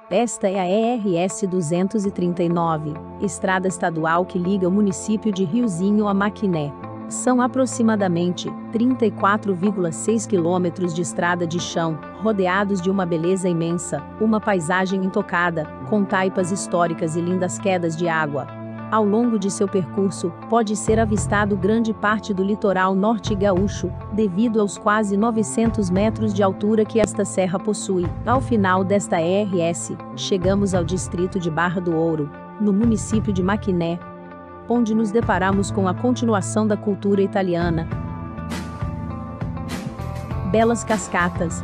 Esta é a ERS 239, estrada estadual que liga o município de Riozinho a Maquiné. São aproximadamente 34,6 quilômetros de estrada de chão, rodeados de uma beleza imensa, uma paisagem intocada, com taipas históricas e lindas quedas de água. Ao longo de seu percurso, pode ser avistado grande parte do litoral norte gaúcho, devido aos quase 900 metros de altura que esta serra possui. Ao final desta ERS, chegamos ao distrito de Barra do Ouro, no município de Maquiné, onde nos deparamos com a continuação da cultura italiana. Belas cascatas,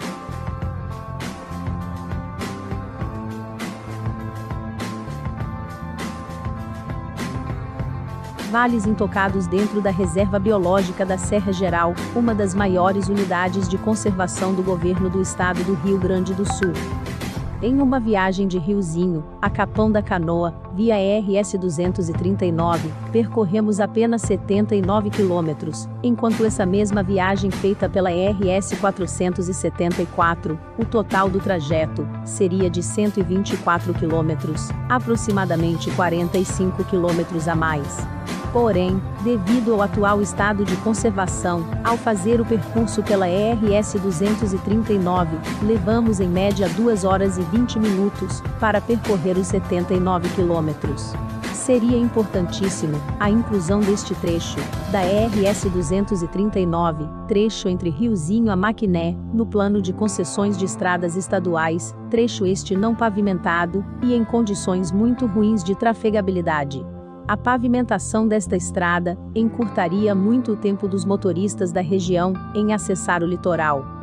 vales intocados dentro da Reserva Biológica da Serra Geral, uma das maiores unidades de conservação do governo do estado do Rio Grande do Sul. Em uma viagem de Riozinho a Capão da Canoa, via RS 239, percorremos apenas 79 quilômetros, enquanto essa mesma viagem feita pela RS 474, o total do trajeto seria de 124 quilômetros, aproximadamente 45 quilômetros a mais. Porém, devido ao atual estado de conservação, ao fazer o percurso pela RS 239, levamos em média 2 horas e 20 minutos para percorrer os 79 quilômetros. Seria importantíssimo a inclusão deste trecho, da RS 239, trecho entre Riozinho a Maquiné, no plano de concessões de estradas estaduais, trecho este não pavimentado e em condições muito ruins de trafegabilidade. A pavimentação desta estrada encurtaria muito o tempo dos motoristas da região em acessar o litoral.